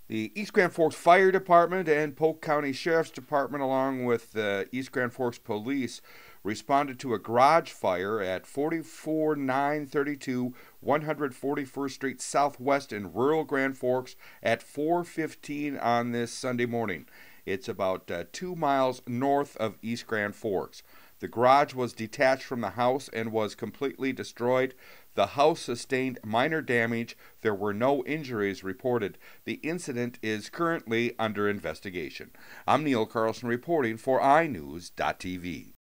The East Grand Forks Fire Department and Polk County Sheriff's Department, along with the East Grand Forks Police, responded to a garage fire at 44932 141st Street Southwest in rural Grand Forks at 4:15 on this Sunday morning. It's about 2 miles north of East Grand Forks. The garage was detached from the house and was completely destroyed. The house sustained minor damage. There were no injuries reported. The incident is currently under investigation. I'm Neil Carlson reporting for iNews.TV.